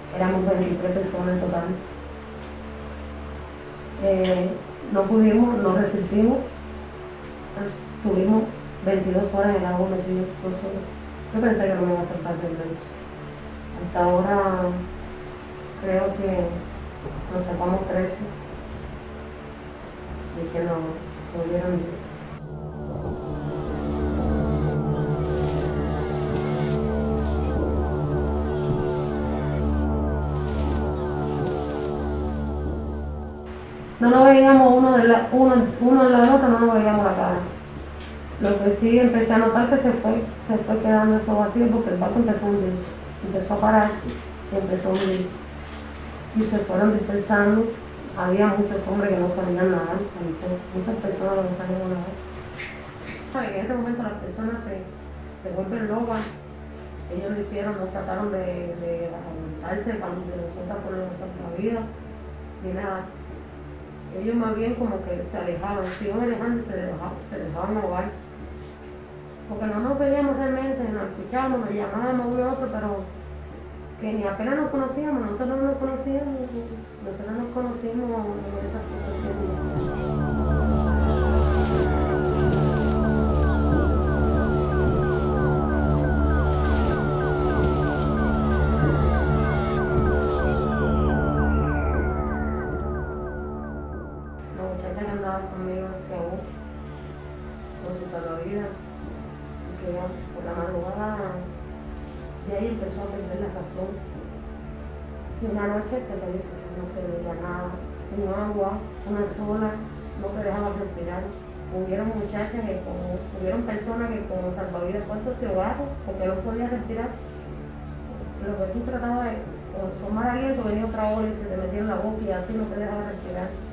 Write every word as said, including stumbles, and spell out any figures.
éramos veintitrés personas en total. Eh, no pudimos, no resistimos, tuvimos veintidós horas en el agua metidos nosotros. Yo pensé que no me iba a hacer parte del reto. Hasta ahora creo que nos sacamos trece y que no pudieron ir. No nos veíamos uno de la, uno, uno en la otra, no nos veíamos la cara. Lo que sí empecé a notar que se fue, se fue quedando eso vacío porque el barco empezó a hundirse, empezó a pararse y empezó a hundirse. Y se fueron dispersando. Había muchos hombres que no sabían nadar, muchas personas que no sabían nadar. En ese momento las personas se, se vuelven locas. Ellos lo hicieron, no trataron de, de aguantarse de nosotras por los salvavidas ni nada. Ellos más bien como que se alejaban, se iban alejando y se dejaban, se dejaban ahogar. Porque no nos veíamos realmente, nos escuchábamos, nos llamábamos uno a otro, pero que ni apenas nos conocíamos, nosotros no nos conocíamos, nosotros nos conocimos en esa situación. La muchacha que andaba conmigo se ahogó con su salvavidas y que ya por la madrugada de ahí empezó a perder la razón. Y una noche que le dije que no se veía nada, un agua, una sola, no te dejaba respirar. Hubieron muchachas que como, hubieron personas que con salvavidas puestos se ahogaron porque no podían respirar. Lo que tú tratabas de tomar aliento, venía otra ola y se te metía en la boca y así no te dejaba respirar.